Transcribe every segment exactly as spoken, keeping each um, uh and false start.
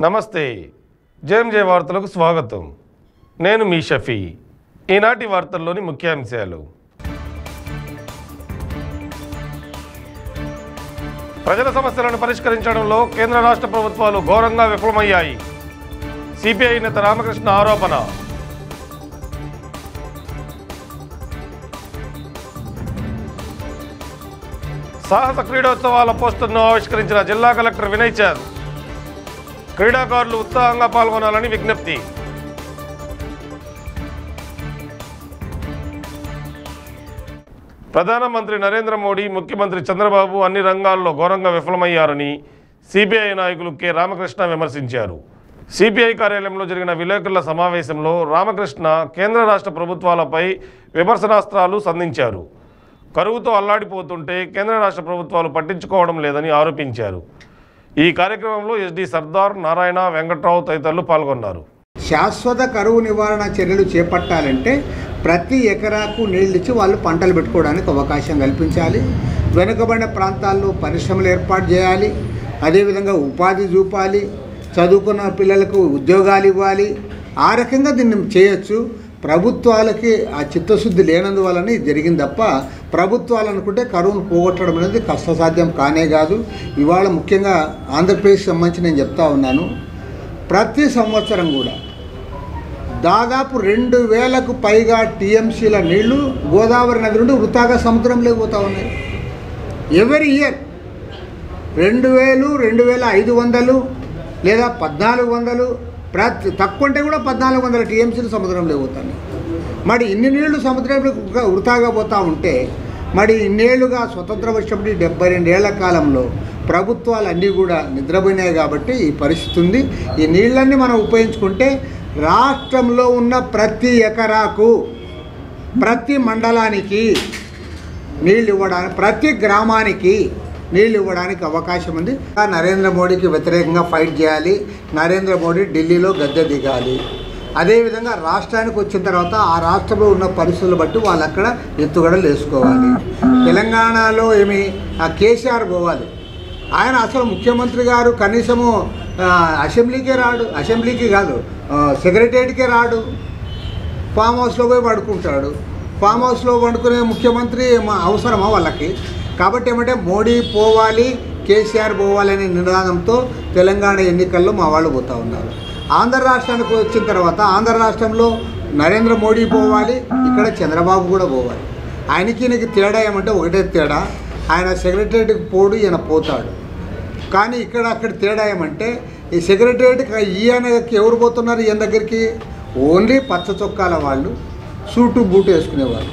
నమస్తే జేఎంజే వార్తలకు స్వాగతం. నేను మీ షఫీ. ఈనాటి వార్తల్లోని ముఖ్యాంశాలు. ప్రజల సమస్యలను పరిష్కరించడంలో కేంద్ర రాష్ట్ర ప్రభుత్వాలు ఘోరంగా విఫలమయ్యాయి. సిపిఐ నేత రామకృష్ణ ఆరోపణ. సాహస క్రీడోత్సవాల పోస్టర్ను ఆవిష్కరించిన జిల్లా కలెక్టర్ వినయ్ చంద్. క్రీడాకారులు ఉత్సాహంగా పాల్గొనాలని విజ్ఞప్తి. ప్రధానమంత్రి నరేంద్ర మోడీ, ముఖ్యమంత్రి చంద్రబాబు అన్ని రంగాల్లో ఘోరంగా విఫలమయ్యారని సిపిఐ నాయకులు కె రామకృష్ణ విమర్శించారు. సిపిఐ కార్యాలయంలో జరిగిన విలేకరుల సమావేశంలో రామకృష్ణ కేంద్ర రాష్ట్ర ప్రభుత్వాలపై విమర్శనాస్త్రాలు సంధించారు. కరువుతో అల్లాడిపోతుంటే కేంద్ర రాష్ట్ర ప్రభుత్వాలు పట్టించుకోవడం లేదని ఆరోపించారు. ఈ కార్యక్రమంలో ఎస్డి సర్దార్, నారాయణ, వెంకట్రావు తదితరులు పాల్గొన్నారు. శాశ్వత కరువు నివారణ చర్యలు చేపట్టాలంటే ప్రతి ఎకరాకు నీళ్ళిచ్చి వాళ్ళు పంటలు పెట్టుకోవడానికి అవకాశం కల్పించాలి. వెనుకబడిన ప్రాంతాల్లో పరిశ్రమలు ఏర్పాటు చేయాలి. అదేవిధంగా ఉపాధి చూపాలి. చదువుకున్న పిల్లలకు ఉద్యోగాలు ఇవ్వాలి. ఆ రకంగా దీన్ని చేయొచ్చు. ప్రభుత్వాలకి ఆ చిత్తశుద్ధి లేనందువలన ఇది జరిగింది తప్ప ప్రభుత్వాలు అనుకుంటే కరువును పోగొట్టడం అనేది కష్టసాధ్యం కానే కాదు. ఇవాళ ముఖ్యంగా ఆంధ్రప్రదేశ్ సంబంధించి నేను చెప్తా ఉన్నాను, ప్రతి సంవత్సరం కూడా దాదాపు రెండు వేలకు పైగా టీఎంసీల నీళ్లు గోదావరి నది నుండి వృథాగా సముద్రంలోకి పోతూ ఉన్నాయి. ఎవరీ ఇయర్ రెండు వేలు రెండు వేల ఐదు వందలు లేదా పద్నాలుగు వందలు ప్రతి తక్కువ అంటే కూడా పద్నాలుగు వందల టీఎంసీలు సముద్రంలో పోతాయి. మరి ఇన్ని నీళ్లు సముద్రంలో వృథాగా పోతూ ఉంటే మరి ఇన్నేళ్లుగా స్వతంత్ర వచ్చినప్పుడు డెబ్బై రెండేళ్ల కాలంలో ప్రభుత్వాలు అన్నీ కూడా నిద్రపోయినాయి కాబట్టి ఈ పరిస్థితి ఉంది. ఈ నీళ్ళన్నీ మనం ఉపయోగించుకుంటే రాష్ట్రంలో ఉన్న ప్రతి ఎకరాకు, ప్రతి మండలానికి నీళ్ళు ఇవ్వడానికి, ప్రతి గ్రామానికి నీళ్ళు ఇవ్వడానికి అవకాశం ఉంది. నరేంద్ర మోడీకి వ్యతిరేకంగా ఫైట్ చేయాలి. నరేంద్ర మోడీ ఢిల్లీలో గద్దె దిగాలి. అదేవిధంగా రాష్ట్రానికి వచ్చిన తర్వాత ఆ రాష్ట్రంలో ఉన్న పరిస్థితులు బట్టి వాళ్ళు అక్కడ ఎత్తుగడలు వేసుకోవాలి. తెలంగాణలో ఏమి ఆ కేసీఆర్ పోవాలి. ఆయన అసలు ముఖ్యమంత్రి గారు కనీసము అసెంబ్లీకే రాడు, అసెంబ్లీకి కాదు సెక్రటేరియట్కే రాడు. ఫామ్ హౌస్లో పోయి పడుకుంటాడు. ఫామ్ హౌస్లో పడుకునే ముఖ్యమంత్రి అవసరమా వాళ్ళకి? కాబట్టి ఏమంటే మోడీ పోవాలి, కేసీఆర్ పోవాలనే నినాదంతో తెలంగాణ ఎన్నికల్లో మా వాళ్ళు పోతూ ఉన్నారు. ఆంధ్ర రాష్ట్రానికి వచ్చిన తర్వాత ఆంధ్ర రాష్ట్రంలో నరేంద్ర మోడీ పోవాలి, ఇక్కడ చంద్రబాబు కూడా పోవాలి. ఆయనకి ఈయనకి తేడా ఏమంటే ఒకటే తేడా, ఆయన సెక్రటేరియట్కి పోడు, ఈయన పోతాడు. కానీ ఇక్కడ అక్కడ తేడా ఏమంటే ఈ సెక్రటేరియట్కి ఈయనకి ఎవరు పోతున్నారు? ఈయన దగ్గరికి ఓన్లీ పచ్చ చొక్కాల వాళ్ళు, సూటు బూటు వేసుకునేవాళ్ళు.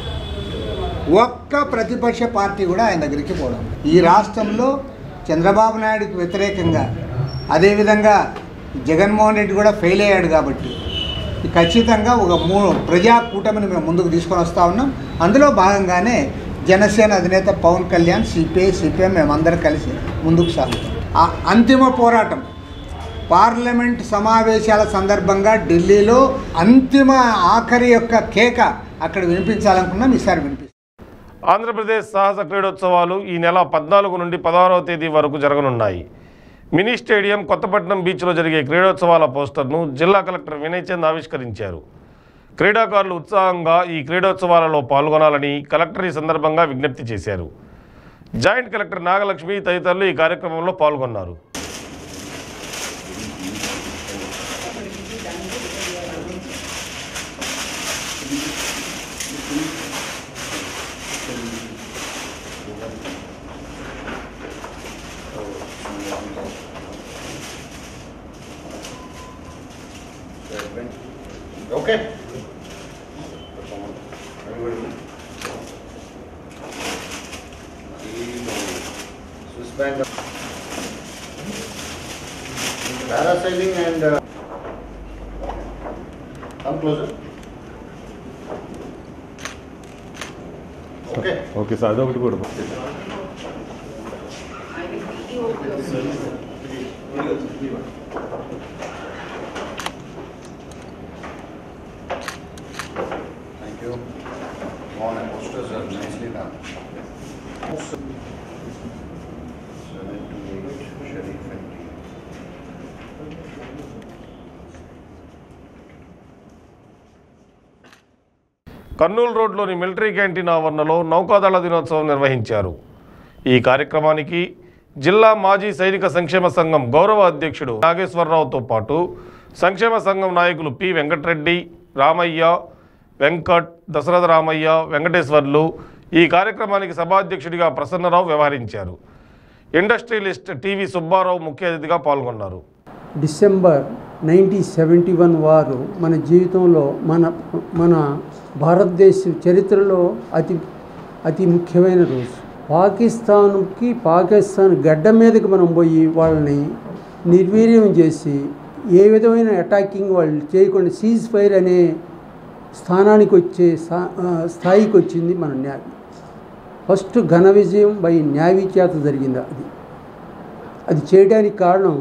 ఒక్క ప్రతిపక్ష పార్టీ కూడా ఆయన దగ్గరికి పోవడం. ఈ రాష్ట్రంలో చంద్రబాబు నాయుడుకి వ్యతిరేకంగా, అదేవిధంగా జగన్మోహన్ రెడ్డి కూడా ఫెయిల్ అయ్యాడు కాబట్టి ఖచ్చితంగా ఒక మూ ప్రజా కూటమిని మేము ముందుకు తీసుకొని వస్తూ ఉన్నాం. అందులో భాగంగానే జనసేన అధినేత పవన్ కళ్యాణ్, సిపిఐ సిపిఎం మేమందరం కలిసి ముందుకు సాగుతాం. ఆ అంతిమ పోరాటం పార్లమెంట్ సమావేశాల సందర్భంగా ఢిల్లీలో అంతిమ ఆఖరి యొక్క కేక అక్కడ వినిపించాలనుకున్నాం. ఈసారి వినిపిస్తాం. ఆంధ్రప్రదేశ్ సాహస క్రీడోత్సవాలు ఈ నెల పద్నాలుగు నుండి పదహారవ తేదీ వరకు జరగనున్నాయి. మినీ స్టేడియం కొత్తపట్నం బీచ్లో జరిగే క్రీడోత్సవాల పోస్టర్ను జిల్లా కలెక్టర్ వినయ్ చంద్ ఆవిష్కరించారు. క్రీడాకారులు ఉత్సాహంగా ఈ క్రీడోత్సవాలలో పాల్గొనాలని కలెక్టర్ ఈ సందర్భంగా విజ్ఞప్తి చేశారు. జాయింట్ కలెక్టర్ నాగలక్ష్మి తదితరులు ఈ కార్యక్రమంలో పాల్గొన్నారు. Okay. Swiss bank. Parasailing and uh, come closer. Okay. Okay, sir. That's good. Thank you. All the posters are nicely done. seven to eight Sharif and Kurnool రోడ్లోని మిలిటరీ క్యాంటీన్ ఆవరణలో నౌకాదళ దినోత్సవం నిర్వహించారు. ఈ కార్యక్రమానికి జిల్లా మాజీ సైనిక సంక్షేమ సంఘం గౌరవ అధ్యక్షుడు నాగేశ్వరరావుతో పాటు సంక్షేమ సంఘం నాయకులు పి వెంకటరెడ్డి, రామయ్య, వెంకట్, దశరథ రామయ్య, వెంకటేశ్వర్లు ఈ కార్యక్రమానికి సభాధ్యక్షుడిగా ప్రసన్నరావు వ్యవహరించారు. ఇండస్ట్రియలిస్ట్ టీవీ సుబ్బారావు ముఖ్య అతిథిగా పాల్గొన్నారు. డిసెంబర్ నైన్టీన్ సెవెంటీ వన్ వారు మన జీవితంలో మన మన భారతదేశ చరిత్రలో అతి అతి ముఖ్యమైన రోజు. పాకిస్తాన్కి పాకిస్తాన్ గడ్డ మీదకి మనం పోయి వాళ్ళని నిర్వీర్యం చేసి ఏ విధమైన అటాకింగ్ వాళ్ళు చేయకుండా సీజ్ ఫైర్ అనే స్థానానికి వచ్చే స్థాయికి వచ్చింది మన నేవీ. ఫస్ట్ ఘన విజయం బై నేవీ చేత జరిగింది. అది అది చేయడానికి కారణం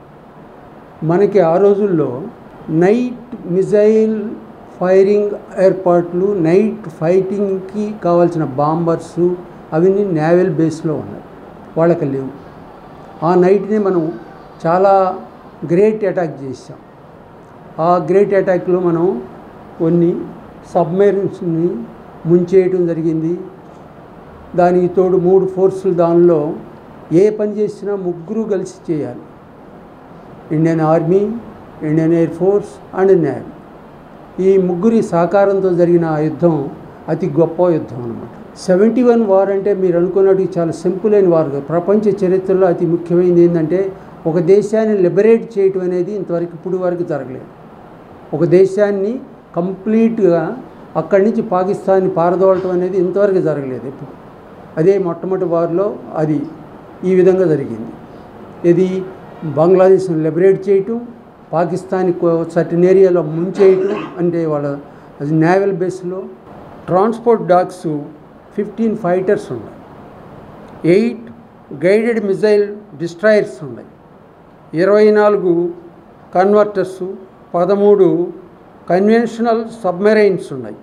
మనకి ఆ రోజుల్లో నైట్ మిజైల్ ఫైరింగ్ ఏర్పాట్లు, నైట్ ఫైటింగ్కి కావాల్సిన బాంబర్సు అవన్నీ నేవల్ బేస్లో ఉన్నాయి, వాళ్ళకి లేవు. ఆ నైట్ని మనం చాలా గ్రేట్ అటాక్ చేసాం. ఆ గ్రేట్ అటాక్లో మనం కొన్ని సబ్మెరీన్స్ని ముంచేయటం జరిగింది. దానికి తోడు మూడు ఫోర్సులు, దానిలో ఏ పని చేసినా ముగ్గురు కలిసి చేయాలి. Indian army, Indian air force and navy. ఈ ముగ్గురి సహకారంతో జరిగిన ఆ యుద్ధం అతి గొప్ప యుద్ధం అన్నమాట. సెవెంటీ వన్ వార్ అంటే మీరు అనుకున్నట్టు చాలా సింపుల్ అయిన వార్ కాదు. ప్రపంచ చరిత్రలో అతి ముఖ్యమైనది ఏంటంటే ఒక దేశాన్ని లిబరేట్ చేయటం అనేది ఇంతవరకు ఇప్పుడు వరకు జరగలేదు. ఒక దేశాన్ని కంప్లీట్గా అక్కడి నుంచి పాకిస్తాన్ని పారదోలటం అనేది ఇంతవరకు జరగలేదు ఎప్పుడు. అదే మొట్టమొదటి వార్లో అది ఈ విధంగా జరిగింది. ఇది బంగ్లాదేశ్ని లిబరేట్ చేయటం, పాకిస్తాన్ సర్టన్ ఏరియాలో ముంచేయటం, అంటే వాళ్ళ అది నేవల్ బేస్లో. ట్రాన్స్పోర్ట్ డాగ్స్ ఫిఫ్టీన్ ఫైటర్స్ ఉన్నాయి, ఎయిట్ గైడెడ్ మిజైల్ డిస్ట్రాయర్స్ ఉన్నాయి, ఇరవై నాలుగు కన్వర్టర్సు, పదమూడు కన్వెన్షనల్ సబ్మెరైన్స్ ఉన్నాయి.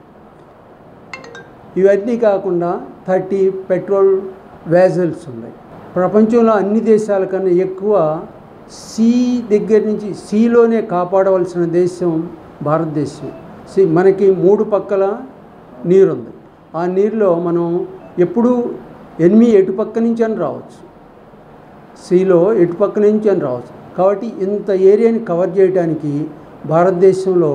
ఇవన్నీ కాకుండా థర్టీ పెట్రోల్ వ్యాజల్స్ ఉన్నాయి. ప్రపంచంలో అన్ని దేశాల కన్నా ఎక్కువ సీ దగ్గర నుంచి సీలోనే కాపాడవలసిన దేశం భారతదేశం. సీ మనకి మూడు పక్కల నీరుంది. ఆ నీరులో మనం ఎప్పుడూ ఎనిమిది ఎటుపక్క నుంచి అని రావచ్చు, సీలో ఎటుపక్క నుంచి అని రావచ్చు. కాబట్టి ఇంత ఏరియాని కవర్ చేయడానికి భారతదేశంలో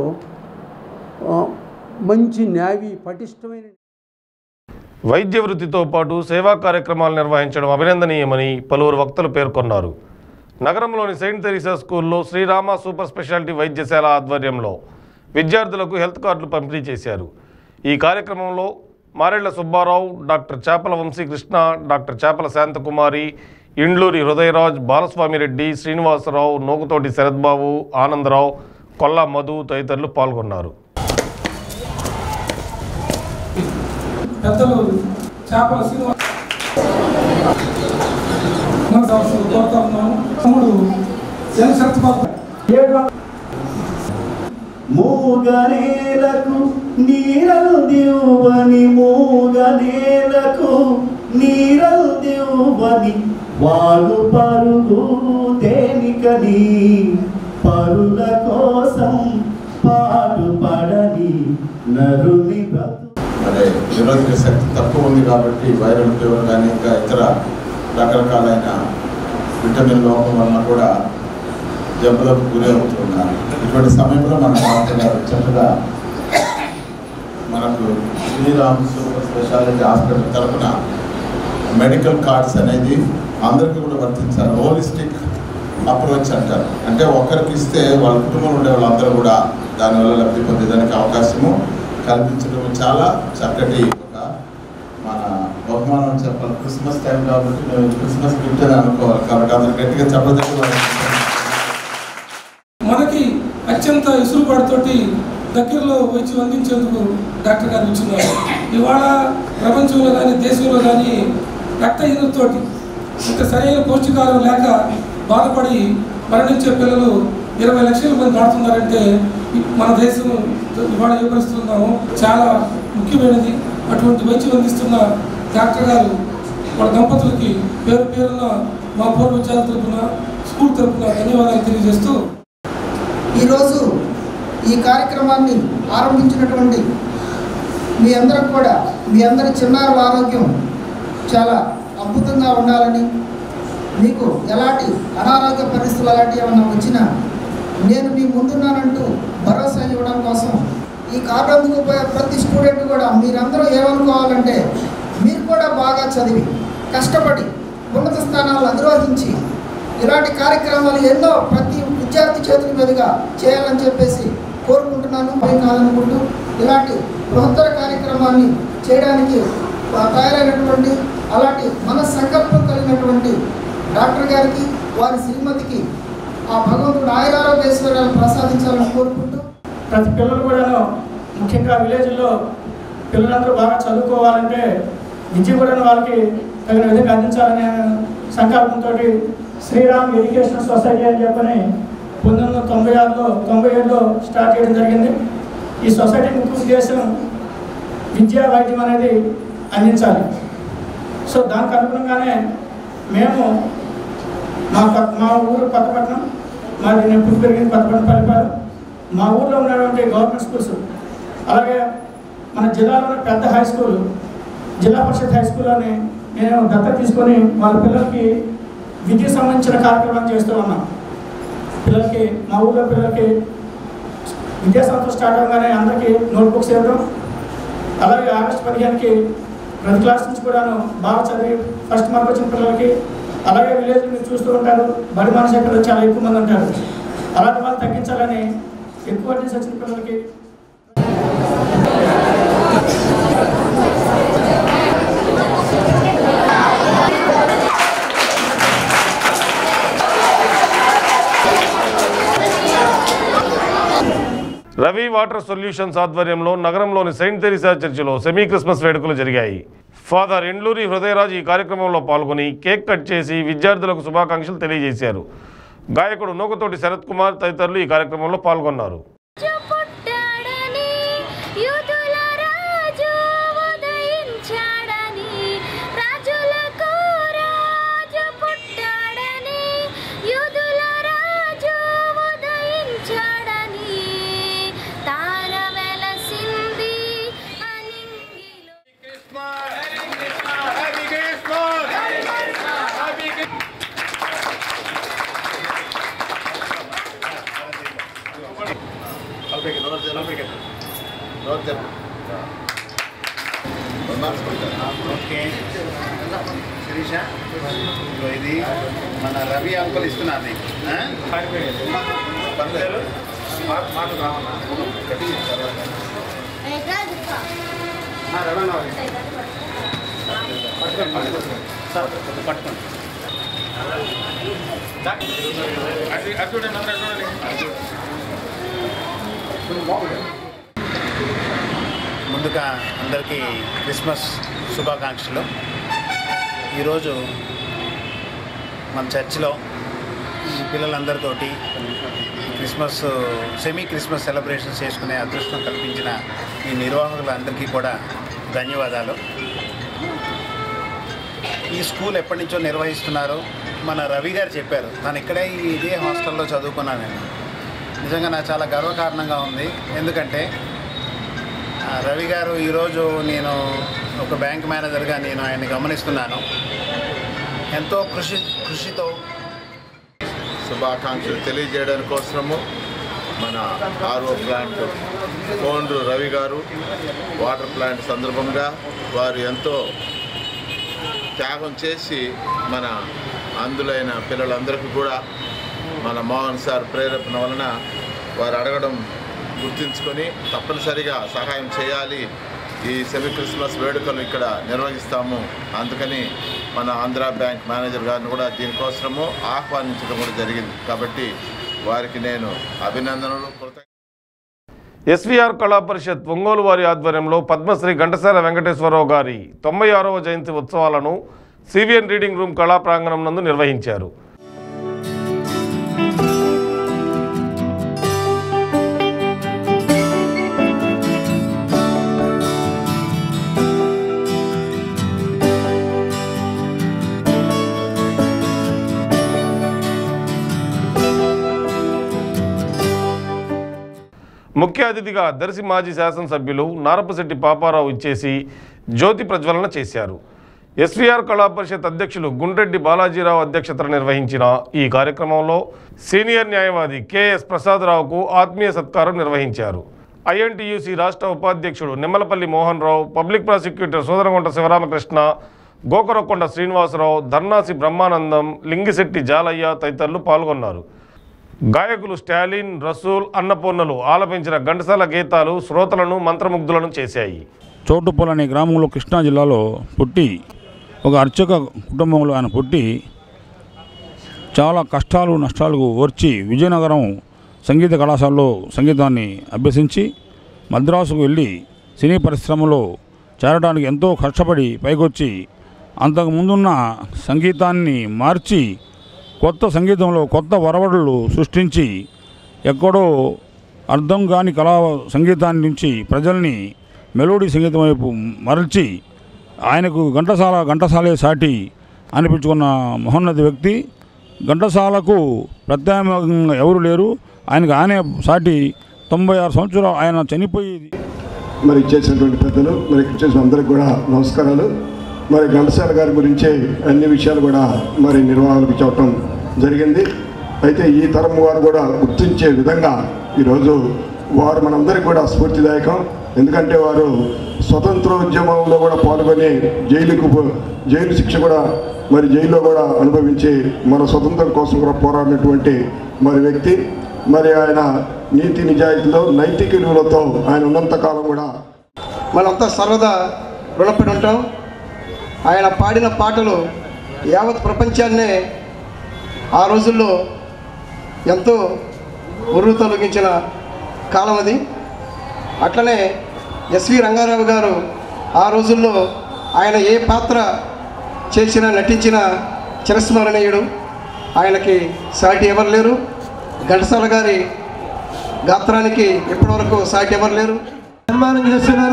మంచి నేవీ, పటిష్టమైన వైద్య వృత్తితో పాటు సేవా కార్యక్రమాలు నిర్వహించడం అభినందనీయమని పలువురు వక్తలు పేర్కొన్నారు. నగరంలోని సెయింట్ తెరీసా స్కూల్లో శ్రీరామ సూపర్ స్పెషాలిటీ వైద్యశాల ఆధ్వర్యంలో విద్యార్థులకు హెల్త్ కార్డులు పంపిణీ చేశారు. ఈ కార్యక్రమంలో మారెళ్ల సుబ్బారావు, డాక్టర్ చేపల వంశీకృష్ణ, డాక్టర్ చేపల శాంతకుమారి, ఇండ్లూరి హృదయరాజ్, బాలస్వామిరెడ్డి, శ్రీనివాసరావు, నోకుతోటి శరత్బాబు, ఆనందరావు, కొల్లా మధు తదితరులు పాల్గొన్నారు. పెద్దలు చేపల శ్రీనివాస కోరుతా ఉన్నాము. తమ్ముడు మూగనేలకు నీరల్దివ్వని, మూగనేలకు నీరల్దివ్వని, వాడు పరుగు దేనికని, పరుల కోసం పాటుపడని నరుని బ్రతు. అదే నిరోధక శక్తి తక్కువ ఉంది కాబట్టి వైరల్ ఫీవర్ కానీ ఇంకా ఇతర రకరకాలైన విటమిన్ లోపం వలన కూడా జబ్బులకు గురి అవుతున్నారు. ఇటువంటి సమయంలో మన డాక్టర్ గారు చక్కగా మనకు శ్రీరామ్ సూపర్ స్పెషాలిటీ హాస్పిటల్ తరఫున మెడికల్ కార్డ్స్ అనేది అందరికీ కూడా వర్తించారు. హోలిస్టిక్ అప్రోచ్ అంటారు. అంటే ఒకరికి ఇస్తే వాళ్ళ కుటుంబంలో ఉండే వాళ్ళందరూ కూడా దానివల్ల లబ్ధి పొందేదానికి అవకాశము కల్పించడం చాలా చక్కటి ఒక మన బహుమానం చెప్పాలి. క్రిస్మస్ టైం కాబట్టి మేము క్రిస్మస్ గిఫ్ట్ అని అనుకోవాలి. కాబట్టి అందరు గట్టిగా చెప్పదగ్గ మనకి అత్యంత ఇసురుపాటుతోటి దగ్గరలో వచ్చి అందించేందుకు డాక్టర్ గారు ఇచ్చున్నారు. ఇవాళ ప్రపంచంలో కానీ దేశంలో కానీ రక్తహీనతతోటి ఇంకా సరైన పౌష్టికారం లేక బాధపడి మరణించే పిల్లలు ఇరవై లక్షల మంది దాటుతున్నారంటే మన దేశం ఇవాళ ఏ పరిస్థితులు ఉన్నామో చాలా ముఖ్యమైనది. అటువంటి వైద్యం అందిస్తున్న డాక్టర్ గారు వాళ్ళ దంపతులకి పేరు పేరున మా పూర్వ విద్యార్థుల తరఫున, స్కూల్ తరఫున ధన్యవాదాలు తెలియజేస్తూ ఈరోజు ఈ కార్యక్రమాన్ని ఆరంభించినటువంటి మీ అందరికి కూడా మీ అందరి చిన్నారుల ఆరోగ్యం చాలా అద్భుతంగా ఉండాలని, మీకు ఎలాంటి అనారోగ్య పరిస్థితులు అలాంటివి ఏమైనా వచ్చినా నేను మీ ముందున్నానంటూ భరోసా ఇవ్వడం కోసం ఈ కార్డు అందుకుపోయే ప్రతి స్టూడెంట్ కూడా మీరందరూ ఏమనుకోవాలంటే మీరు కూడా బాగా చదివి కష్టపడి ఉన్నత స్థానాలు అధిరోహించి ఇలాంటి కార్యక్రమాలు ఎన్నో ప్రతి విద్యార్థి చేతుల మీదుగా చేయాలని చెప్పేసి కోరుకుంటున్నాను. మరి కాదనుకుంటూ ఇలాంటి బృహత్తర కార్యక్రమాన్ని చేయడానికి తయారైనటువంటి అలాంటి మన సంకల్పం కలిగినటువంటి డాక్టర్ గారికి వారి శ్రీమతికి ఆ భగవంతుడు ఆయురారోగ్య ఐశ్వర్యాలను ప్రసాదించాలని కోరుకుంటూ ప్రతి పిల్లలు కూడాను ముఖ్యంగా విలేజ్లో పిల్లలందరూ బాగా చదువుకోవాలంటే విద్య కూడా వాళ్ళకి తగిన విధంగా అందించాలనే సంకల్పంతో శ్రీరామ్ ఎడ్యుకేషన్ సొసైటీ అని చెప్పని పంతొమ్మిది వందల తొంభై ఆరులో తొంభై ఏడులో స్టార్ట్ చేయడం జరిగింది. ఈ సొసైటీ ముఖ్య ఉద్దేశం విద్యా వైద్యం అనేది అందించాలి. సో దానికి అనుగుణంగానే మేము మా మా ఊరు కొత్తపట్నం, మాది నేను పుట్టి పెరిగింది కొత్తపట్నం పల్లిపాడు. మా ఊళ్ళో ఉన్నటువంటి గవర్నమెంట్ స్కూల్స్, అలాగే మన జిల్లాలో పెద్ద హై స్కూల్ జిల్లా పరిషత్ హై స్కూల్లోని నేను దత్తత తీసుకొని వాళ్ళ పిల్లలకి విద్యకు సంబంధించిన కార్యక్రమాలు చేస్తూ ఉన్నాం. పిల్లలకి మా ఊళ్ళో పిల్లలకి విద్యా సంవత్సరం స్టార్ట్ అవ్వగానే అందరికీ నోట్బుక్స్ ఇవ్వడం, అలాగే ఆగస్టు పదిహేనుకి ప్రతి క్లాస్ నుంచి కూడాను బాగా చదివి ఫస్ట్ మార్క్ వచ్చిన పిల్లలకి, అలాగే విలేజ్ మీరు చూస్తూ ఉంటారు బడి మానసిక పిల్లలు చాలా ఎక్కువ మంది ఉంటారు. అలాంటి వాళ్ళు తగ్గించాలని ఎక్కువ అటెండెన్స్ వచ్చిన పిల్లలకి రవి వాటర్ సొల్యూషన్స్ ఆధ్వర్యంలో నగరంలోని సెయింట్ తెరిసా చర్చిలో సెమీ క్రిస్మస్ వేడుకలు జరిగాయి. ఫాదర్ ఎండ్లూరి హృదయరాజ్ ఈ కార్యక్రమంలో పాల్గొని కేక్ కట్ చేసి విద్యార్థులకు శుభాకాంక్షలు తెలియజేశారు. గాయకుడు నూకతోటి శరత్ కుమార్ తదితరులు ఈ కార్యక్రమంలో పాల్గొన్నారు. ఓకే శిరీష, ఇది మన రవి అంకుల్ ఇస్తున్నారు. పట్టుకోండి. ముందుగా అందరికీ క్రిస్మస్ శుభాకాంక్షలు. ఈరోజు మన చర్చిలో ఈ పిల్లలందరితోటి క్రిస్మస్ సెమీ క్రిస్మస్ సెలబ్రేషన్స్ చేసుకునే అదృష్టం కల్పించిన ఈ నిర్వాహకులందరికీ కూడా ధన్యవాదాలు. ఈ స్కూల్ ఎప్పటి నుంచో నిర్వహిస్తున్నారు. మన రవి గారు చెప్పారు, తను ఇక్కడే ఇదే హాస్టల్లో చదువుకున్నాను నేను. నిజంగా నాకు చాలా గర్వకారణంగా ఉంది. ఎందుకంటే రవి గారు ఈరోజు నేను ఒక బ్యాంక్ మేనేజర్గా నేను ఆయన్ని గమనిస్తున్నాను. ఎంతో కృషి కృషితో శుభాకాంక్షలు తెలియజేయడం కోసము మన ఆర్ఓ ప్లాంట్ కోండ్రు రవి గారు వాటర్ ప్లాంట్ సందర్భంగా వారు ఎంతో త్యాగం చేసి మన అందులైన పిల్లలందరికీ కూడా మన మోహన్ సార్ ప్రేరేపణ వలన వారు అడగడం గుర్తించుకొని తప్పనిసరిగా సహాయం చేయాలి, ఈ సెమీ క్రిస్మస్ వేడుకలు ఇక్కడ నిర్వహిస్తాము, అందుకని మన ఆంధ్ర బ్యాంక్ మేనేజర్ గారిని కూడా దీనికోసము ఆహ్వానించడం కూడా జరిగింది. కాబట్టి వారికి నేను అభినందనలు. ఎస్వీఆర్ కళా పరిషత్ ఒంగోలు వారి ఆధ్వర్యంలో పద్మశ్రీ ఘంటసాల వెంకటేశ్వరరావు గారి తొంభై ఆరవ జయంతి ఉత్సవాలను సివిఎన్ రీడింగ్ రూమ్ కళా ప్రాంగణం నందు నిర్వహించారు. ముఖ్య అతిథిగా దర్శి మాజీ శాసనసభ్యులు నారపశెట్టి పాపారావు ఇచ్చేసి జ్యోతి ప్రజ్వలన చేశారు. ఎస్వీఆర్ కళా పరిషత్ అధ్యక్షులు గుండ్రెడ్డి బాలాజీరావు అధ్యక్షతన నిర్వహించిన ఈ కార్యక్రమంలో సీనియర్ న్యాయవాది కెఎస్ ప్రసాదరావుకు ఆత్మీయ సత్కారం నిర్వహించారు. ఐఎన్టీయూసీ రాష్ట్ర ఉపాధ్యక్షుడు నిమ్మలపల్లి మోహన్ రావు, పబ్లిక్ ప్రాసిక్యూటర్ సోదరగొంట శివరామకృష్ణ, గోకరకొండ శ్రీనివాసరావు, ధర్నాసి బ్రహ్మానందం, లింగిశెట్టి జాలయ్య తదితరులు పాల్గొన్నారు. గాయకులు స్టాలిన్, రసూల్, అన్నపూర్ణలు ఆలపించిన ఘంటసాల గీతాలు శ్రోతలను మంత్రముగ్ధులను చేశాయి. చోటుపల్ అనే గ్రామంలో కృష్ణా జిల్లాలో పుట్టి ఒక అర్చక కుటుంబంలో ఆయన పుట్టి చాలా కష్టాలు నష్టాలకు ఓర్చి విజయనగరం సంగీత కళాశాలలో సంగీతాన్ని అభ్యసించి మద్రాసుకు వెళ్ళి సినీ పరిశ్రమలో చేరడానికి ఎంతో కష్టపడి పైకొచ్చి అంతకు ముందున్న సంగీతాన్ని మార్చి కొత్త సంగీతంలో కొత్త వరవడులు సృష్టించి ఎక్కడో అర్థం కాని కళా సంగీతాన్ని నుంచి ప్రజల్ని మెలోడీ సంగీతం వైపు మరల్చి ఆయనకు ఘంటసాల ఘంటసాలే సాటి అనిపించుకున్న మహోన్నత వ్యక్తి. ఘంటసాలకు ప్రత్యామ్నాయంగా ఎవరు లేరు, ఆయనకు ఆయనే సాటి. తొంభై ఆరు సంవత్సరాలు ఆయన చనిపోయి మరి చేసినటువంటి పెద్దలు, మరి ఇక్కడ చేసిన అందరికి కూడా నమస్కారాలు. మరి ఘంటసాల గారి గురించి అన్ని విషయాలు కూడా మరి నిర్వాహకులకు చెప్పడం జరిగింది. అయితే ఈ తరం వారు కూడా గుర్తించే విధంగా ఈరోజు వారు మనందరికీ కూడా స్ఫూర్తిదాయకం. ఎందుకంటే వారు స్వతంత్రోద్యమంలో కూడా పాల్గొని జైలుకు జైలు శిక్ష కూడా మరి జైల్లో కూడా అనుభవించి మన స్వతంత్రం కోసం కూడా పోరాడినటువంటి మరి వ్యక్తి. మరి ఆయన నీతి నిజాయితీలో నైతిక విలువలతో ఆయన ఉన్నంతకాలం కూడా మనంతా సర్వదా రుణపడి ఉంటాం. ఆయన పాడిన పాటలు యావత్ ప్రపంచాన్నే ఆ రోజుల్లో ఎంతో ఉర్రు తొలగించిన కాలం అది. అట్లనే ఎస్వి రంగారావు గారు ఆ రోజుల్లో ఆయన ఏ పాత్ర చేసినా నటించిన చిరస్మరణీయుడు. ఆయనకి సాటి ఎవరు లేరు. ఘంటసాల గారి గాత్రానికి ఇప్పటివరకు సాటి ఎవరు లేరు. సన్మానం చేస్తున్నారు,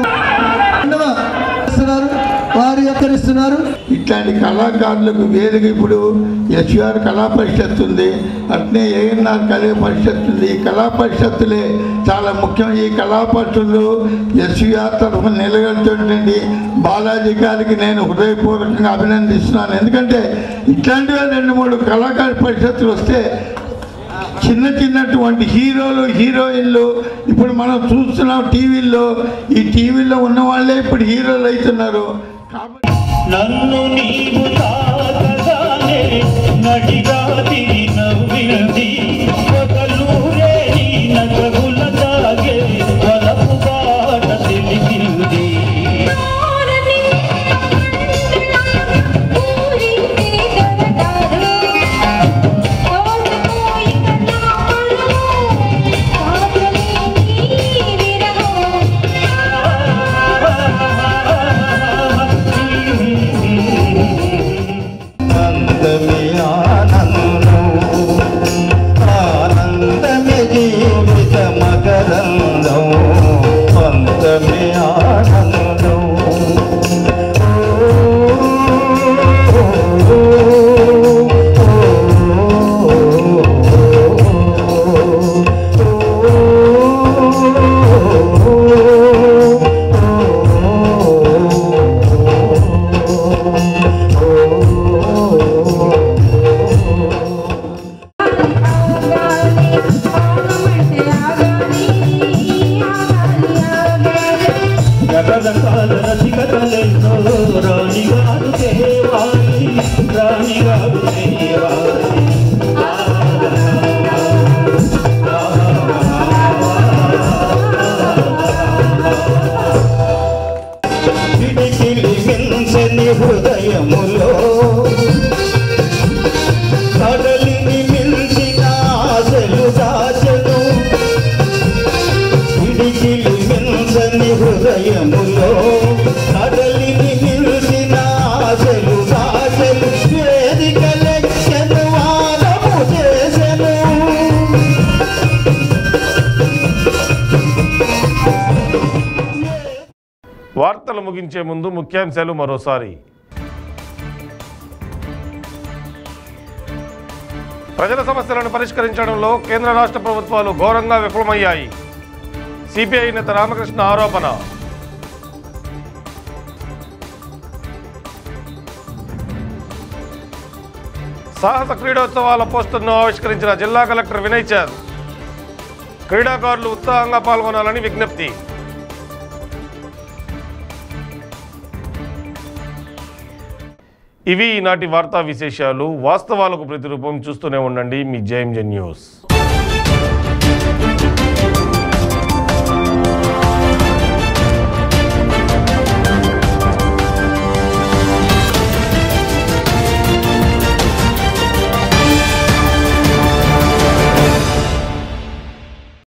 వారు ఎక్కడిస్తున్నారు. ఇట్లాంటి కళాకారులకు వేదిక ఇప్పుడు ఎస్వీఆర్ కళా పరిషత్ ఉంది, అట్నే ఏఎన్ఆర్ కళా పరిషత్ ఉంది. ఈ కళా పరిషత్తులే చాలా ముఖ్యం. ఈ కళా పరిషత్తులు ఎస్వీఆర్ తరఫున నిలబెడుతుండండి. బాలాజీ గారికి నేను హృదయపూర్వకంగా అభినందిస్తున్నాను. ఎందుకంటే ఇట్లాంటివే రెండు మూడు కళాకారు పరిషత్తులు వస్తే చిన్న చిన్నటువంటి హీరోలు హీరోయిన్లు ఇప్పుడు మనం చూస్తున్నాం టీవీల్లో. ఈ టీవీలో ఉన్న వాళ్ళే ఇప్పుడు హీరోలు అవుతున్నారు. నన్ను నీవు తాకగానే నడిగా తిరి నవ్వింది ఒకలూరే నీ నగగుల తాగే వలపు బాట తెలిసింది. హృదయములో కడలిని మిల్చిన ఆశలు దాచెను. పిడికిలి మిల్చని హృదయములో కడలిని మిల్చిన ఆశలు దాచెను. వేదిక లెక్కను వాదము చేసెను. వార్తలు ముగించే ముందు ముఖ్యాంశాలు మరోసారి. ప్రజల సమస్యలను పరిష్కరించడంలో కేంద్ర రాష్ట్ర ప్రభుత్వాలు ఘోరంగా విఫలమయ్యాయి. సిపిఐ నేత రామకృష్ణ ఆరోపణ. సాహస క్రీడోత్సవాల పోస్టర్ను ఆవిష్కరించిన జిల్లా కలెక్టర్ వినయ్ చంద్. క్రీడాకారులు ఉత్సాహంగా పాల్గొనాలని విజ్ఞప్తి. ఇవి ఈనాటి వార్తా విశేషాలు. వాస్తవాలకు ప్రతిరూపం. చూస్తూనే ఉండండి మీ జేఎంజే న్యూస్.